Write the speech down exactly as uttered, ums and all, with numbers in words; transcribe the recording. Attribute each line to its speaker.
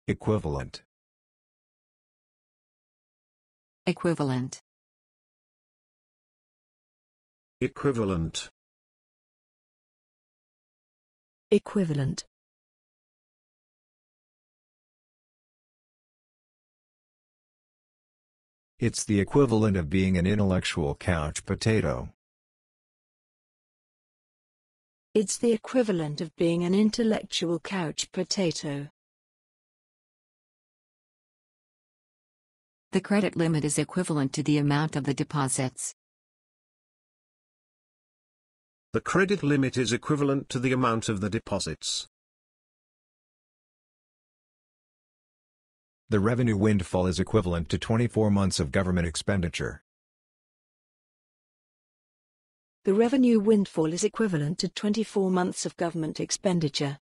Speaker 1: Equivalent.
Speaker 2: Equivalent.
Speaker 3: Equivalent.
Speaker 4: Equivalent.
Speaker 1: It's the equivalent of being an intellectual couch potato.
Speaker 4: It's the equivalent of being an intellectual couch potato.
Speaker 2: The credit limit is equivalent to the amount of the deposits.
Speaker 3: The credit limit is equivalent to the amount of the deposits.
Speaker 1: The revenue windfall is equivalent to twenty-four months of government expenditure.
Speaker 4: The revenue windfall is equivalent to twenty-four months of government expenditure.